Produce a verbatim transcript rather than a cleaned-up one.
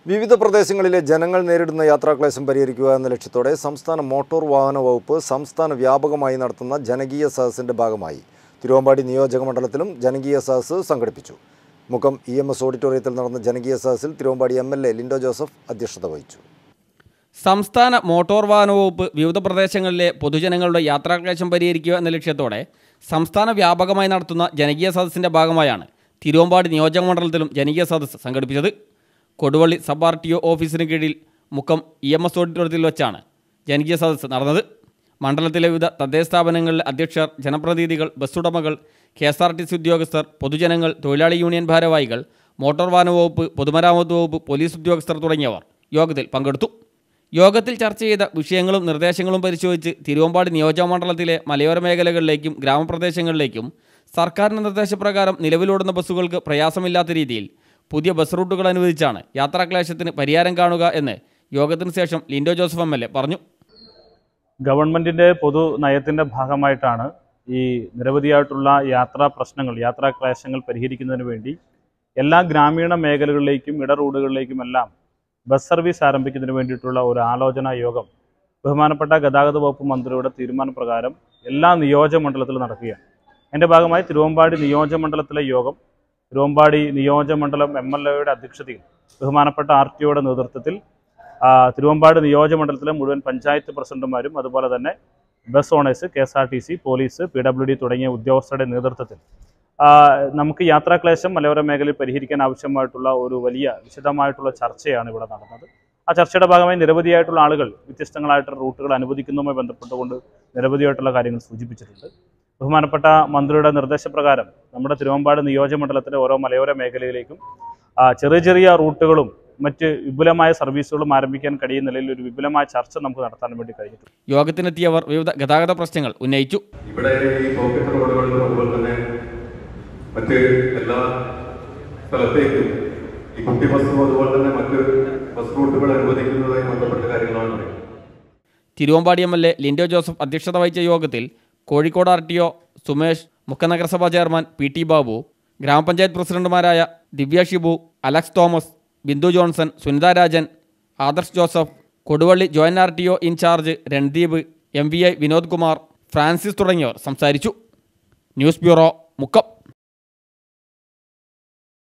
വിവിധ പ്രദേശങ്ങളിലെ ജനങ്ങൾ നേരിടുന്ന യാത്രാക്ലേശം പരിഹരിക്കുക എന്ന ലക്ഷ്യത്തോടെ സംസ്ഥാന മോട്ടോർ വാഹന വകുപ്പ് സംസ്ഥാന വ്യാപകമായി നടത്തുന്ന ജനകീയ സദസ്സിന്റെ ഭാഗമായി തിരുവമ്പാടി നിയോജക മണ്ഡലത്തിലും ജനകീയ സദസ്സ് സംഘടിപ്പിച്ചു. മുക്കം ഇ എം എസ് ഓഡിറ്റോറിയത്തിൽ നടന്ന ജനകീയ സദസ്സിൽ Thiruvambady M L A Linto Joseph അധ്യക്ഷത വഹിച്ചു. സംസ്ഥാന മോട്ടോർ വാഹന വകുപ്പ് വിവിധ പ്രദേശങ്ങളിലെ പൊതുജനങ്ങളുടെ യാത്രാക്ലേശം പരിഹരിക്കുക എന്ന ലക്ഷ്യത്തോടെ സംസ്ഥാന വ്യാപകമായി നടത്തുന്ന ജനകീയ സദസ്സിന്റെ ഭാഗമായാണ് തിരുവമ്പാടി നിയോജക മണ്ഡലത്തിലും ജനകീയ സദസ്സ് സംഘടിപ്പിച്ചത്. Koduvally sub R T O ഓഫീസിന് കീഴിൽ മുക്കം ഇ എം എസ് ഓഡിറ്റോറിയത്തിൽ വെച്ചാണ് ജനകീയ സദസ്സ് നടന്നത്. മണ്ഡലത്തിലെ വിവിധ തദ്ദേശ സ്ഥാപനങ്ങളിലെ അധ്യക്ഷർ, ജനപ്രതിനിധികൾ, ബസ് ഉടമകൾ, K S R T C ഉദ്യോഗസ്ഥർ, പൊതുജനങ്ങൾ, തൊഴിലാളി യൂണിയൻ ഭാരവാഹികൾ, മോട്ടോർ വാഹന വകുപ്പ്, പൊതുമരാമത്ത് വകുപ്പ്, പോലീസ് ഉദ്യോഗസ്ഥർ തുടങ്ങിയവർ യോഗത്തിൽ പങ്കെടുത്തു. യോഗത്തിൽ ചർച്ച ചെയ്ത വിഷയങ്ങളും നിർദ്ദേശങ്ങളും പരിശോധിച്ച് തിരുവമ്പാടി നിയോജക മണ്ഡലത്തിലെ മലയോര മേഖലകളിലേക്കും ഗ്രാമപ്രദേശങ്ങളിലേക്കും സർക്കാരിൻ്റെ നിർദ്ദേശപ്രകാരം നിലവിലോടുന്ന ബസ്സുകൾക്ക് പ്രയാസമില്ലാത്ത രീതിയിൽ പുതിയ ബസ് റൂട്ടുകൾ അനുവദിച്ചാണ് യാത്രാക്ലേശത്തിന് പരിഹാരം കാണുക എന്ന് യോഗത്തിന് ശേഷം Linto Joseph M L A പറഞ്ഞു. ഗവൺമെൻറ്റിൻ്റെ പൊതു നയത്തിൻ്റെ ഭാഗമായിട്ടാണ് ഈ നിരവധിയായിട്ടുള്ള യാത്രാ പ്രശ്നങ്ങൾ, യാത്രാക്ലേശങ്ങൾ പരിഹരിക്കുന്നതിന് വേണ്ടി എല്ലാ ഗ്രാമീണ മേഖലകളിലേക്കും ഇട റോഡുകളിലേക്കുമെല്ലാം ബസ് സർവീസ് ആരംഭിക്കുന്നതിന് വേണ്ടിയിട്ടുള്ള ഒരു ആലോചനാ യോഗം ബഹുമാനപ്പെട്ട ഗതാഗത വകുപ്പ് മന്ത്രിയുടെ തീരുമാനപ്രകാരം എല്ലാ നിയോജക മണ്ഡലത്തിലും നടക്കുകയാണ്. അതിൻ്റെ ഭാഗമായി തിരുവമ്പാടി നിയോജക മണ്ഡലത്തിലെ യോഗം തിരുവമ്പാടി നിയോജക മണ്ഡലം എം എൽ എയുടെ അധ്യക്ഷതയിൽ ബഹുമാനപ്പെട്ട ആർ ടി ഒയുടെ നേതൃത്വത്തിൽ തിരുവമ്പാടി നിയോജക മണ്ഡലത്തിലെ മുഴുവൻ പഞ്ചായത്ത് പ്രസിഡന്റുമാരും അതുപോലെ തന്നെ bus owners, K S R T C, police, P W D തുടങ്ങിയ ഉദ്യോഗസ്ഥരുടെ നേതൃത്വത്തിൽ നമുക്ക് യാത്രാക്ലേശം മലയോര മേഖലയിൽ പരിഹരിക്കാൻ ആവശ്യമായിട്ടുള്ള ഒരു വലിയ വിശദമായിട്ടുള്ള ചർച്ചയാണ് ഇവിടെ നടന്നത്. ആ ചർച്ചയുടെ ഭാഗമായി നിരവധിയായിട്ടുള്ള ആളുകൾ വ്യത്യസ്തങ്ങളായിട്ടുള്ള റൂട്ടുകൾ അനുവദിക്കുന്നതുമായി ബന്ധപ്പെട്ടുകൊണ്ട് നിരവധിയായിട്ടുള്ള കാര്യങ്ങൾ സൂചിപ്പിച്ചിട്ടുണ്ട്. ബഹുമാനപ്പെട്ട മന്ത്രിയുടെ നിർദ്ദേശപ്രകാരം നമ്മുടെ തിരുവമ്പാടി നിയോജക മണ്ഡലത്തിലെ ഓരോ മലയോര മേഖലയിലേക്കും ചെറിയ ചെറിയ റൂട്ടുകളും മറ്റ് വിപുലമായ സർവീസുകളും ആരംഭിക്കാൻ കഴിയുന്ന നിലയിൽ ഒരു വിപുലമായ ചർച്ച നമുക്ക് നടത്താൻ വേണ്ടി കഴിഞ്ഞിട്ടുണ്ട്. യോഗത്തിനെത്തിയവർ വിവിധ ഗതാഗത പ്രശ്നങ്ങൾ ഉന്നയിച്ചു. ഇവിടെ ഈ പോക്കറ്റ് റോഡുകളിലും അതുപോലെ തന്നെ മറ്റ് എല്ലാ സ്ഥലത്തേക്കും ഈ കുട്ടി ബസ്സും അതുപോലെ തന്നെ മറ്റ് ബസ് റൂട്ടുകൾ അനുവദിക്കുന്നതുമായി ബന്ധപ്പെട്ട കാര്യങ്ങളാണ് പറയുന്നത്. Thiruvambady M L A Linto Joseph അധ്യക്ഷത വഹിച്ച യോഗത്തിൽ Kozhikode R T O Sumesh, Mukkam നഗരസഭാ ചെയർമാൻ പി ടി ബാബു, ഗ്രാമപഞ്ചായത്ത് പ്രസിഡന്റുമാരായ Divya Shibu, Alex Thomas, Bindu Johnson, Sunitha Rajan, Adarsh Joseph, Koduvally joint R T O in charge Randeep, M V I Vinod Kumar, Francis തുടങ്ങിയവർ സംസാരിച്ചു. News bureau, Mukkam.